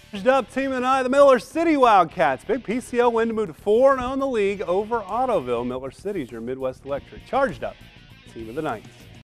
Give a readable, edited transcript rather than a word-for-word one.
Charged up team tonight, the Miller City Wildcats. Big PCL win to move to 4-0 in the league over Ottoville. Miller City's your Midwest Electric. Charged up team of the night.